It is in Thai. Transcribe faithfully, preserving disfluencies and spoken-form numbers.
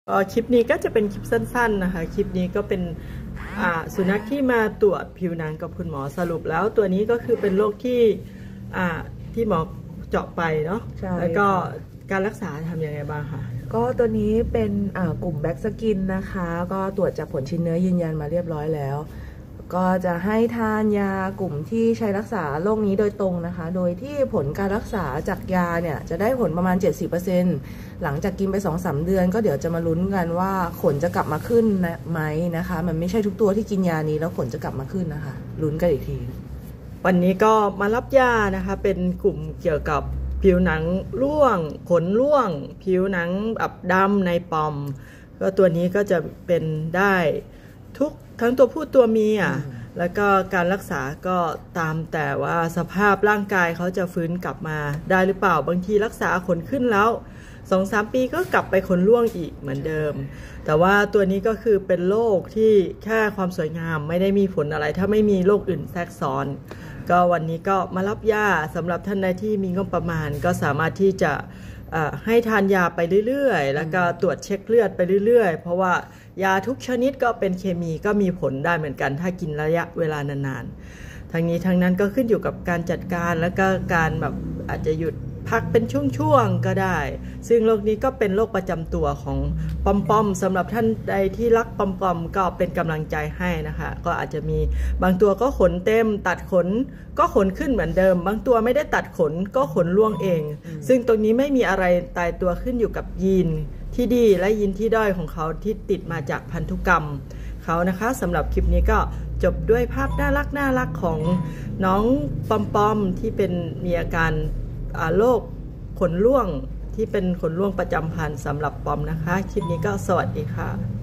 คลิปนี้ก็จะเป็นคลิปสั้นๆนะคะคลิปนี้ก็เป็นสุนัขที่มาตรวจผิวหนังกับคุณหมอสรุปแล้วตัวนี้ก็คือเป็นโรคที่ที่หมอเจาะไปเนาะแล้วก็การรักษาทำยังไงบ้างคะก็ตัวนี้เป็นกลุ่มแบ็กสกินนะคะก็ตรวจจากผลชิ้นเนื้อยืนยันมาเรียบร้อยแล้วก็จะให้ทานยากลุ่มที่ใช้รักษาโรคนี้โดยตรงนะคะโดยที่ผลการรักษาจากยาเนี่ยจะได้ผลประมาณ เจ็ดสิบเปอร์เซ็นต์ หลังจากกินไป สองถึงสาม เดือนก็เดี๋ยวจะมาลุ้นกันว่าขนจะกลับมาขึ้นไหมนะคะมันไม่ใช่ทุกตัวที่กินยานี้แล้วขนจะกลับมาขึ้นนะคะลุ้นกันอีกทีวันนี้ก็มารับยานะคะเป็นกลุ่มเกี่ยวกับผิวหนังร่วงขนร่วงผิวหนังแบบดำในปอมก็ตัวนี้ก็จะเป็นได้ทุกทั้งตัวผู้ตัวเมียแล้วก็การรักษาก็ตามแต่ว่าสภาพร่างกายเขาจะฟื้นกลับมาได้หรือเปล่าบางทีรักษาขนขึ้นแล้ว สองถึงสาม ปีก็กลับไปขนร่วงอีกเหมือนเดิมแต่ว่าตัวนี้ก็คือเป็นโรคที่แค่ความสวยงามไม่ได้มีผลอะไรถ้าไม่มีโรคอื่นแทรกซ้อนก็วันนี้ก็มารับยาสำหรับท่านใดที่มีงบประมาณก็สามารถที่จะให้ทานยาไปเรื่อยๆแล้วก็ตรวจเช็คเลือดไปเรื่อยๆเพราะว่ายาทุกชนิดก็เป็นเคมีก็มีผลได้เหมือนกันถ้ากินระยะเวลานานๆทั้งนี้ทั้งนั้นก็ขึ้นอยู่กับการจัดการแล้วก็การแบบอาจจะหยุดพักเป็นช่วงๆก็ได้ซึ่งโรคนี้ก็เป็นโรคประจำตัวของปอมปอมสำหรับท่านใดที่รักปอมปอมก็เป็นกำลังใจให้นะคะก็อาจจะมีบางตัวก็ขนเต็มตัดขนก็ขนขึ้นเหมือนเดิมบางตัวไม่ได้ตัดขนก็ขนร่วงเองซึ่งตรงนี้ไม่มีอะไรตายตัวขึ้นอยู่กับยีนที่ดีและยีนที่ด้อยของเขาที่ติดมาจากพันธุกรรมเขานะคะสำหรับคลิปนี้ก็จบด้วยภาพน่ารักน่ารักของน้องปอมปอมที่เป็นมีอาการโรคขนร่วงที่เป็นขนร่วงประจำพันธุ์สำหรับปอมนะคะคลิปนี้ก็สวัสดีค่ะ